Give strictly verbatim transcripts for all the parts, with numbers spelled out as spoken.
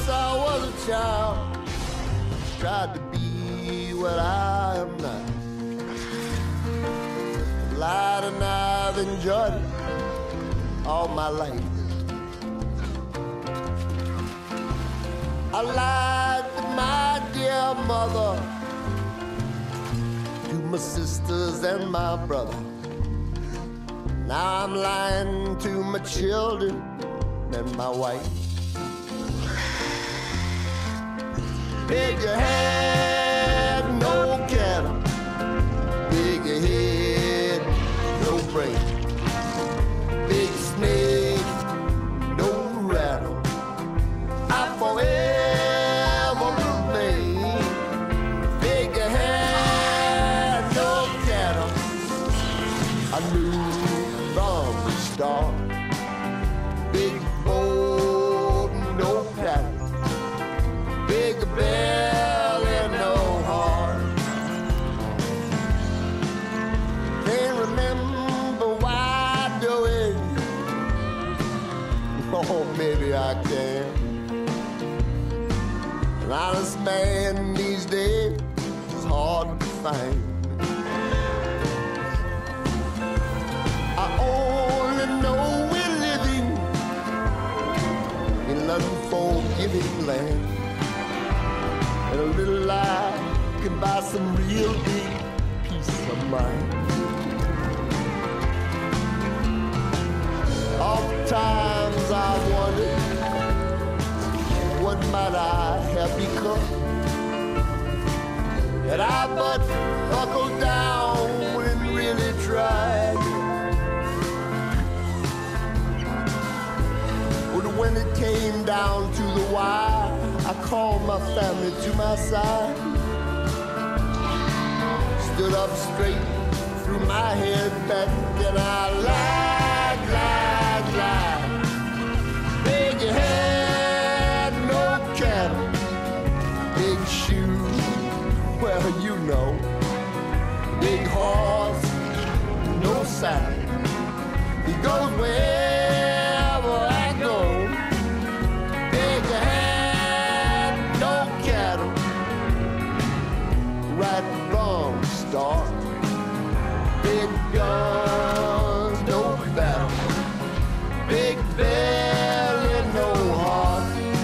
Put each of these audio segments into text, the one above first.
since I was a child. Tried to be what I am now. Lied and I've enjoyed it all my life. I lied to my dear mother, to my sisters and my brother. Now I'm lying to my children and my wife. Bigger head, no cattle. Bigger head, no brain. Big snake, no rattle. I forever remain. Bigger head, no cattle. I knew from the start. Big boat, no paddle. Big belly, no heart. Can't remember why I do it. Oh, maybe I can. An honest man these days is hard to find. I only know we're living in an unforgiving land. And a little lie can buy some real big peace of mind. Oftentimes I wondered, what might I have become? Had I but buckled down and really tried. But when it came down to the wire, I called my family to my side. Stood up straight, threw my head back, and I lied, lied, lied. Big head, no cattle. Big shoes, well, you know. Big horse, no saddle. He goes wherever I go. Big head, no cattle, right from the start. Big guns, no battle. Big belly, no heart.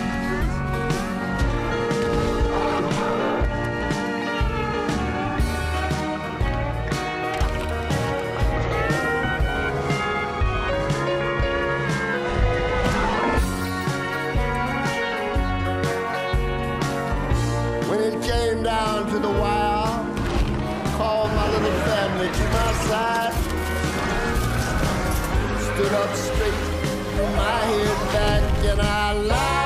When it came down to the wire, called my little family to my side. Stood up straight, threw my head back, and I lied.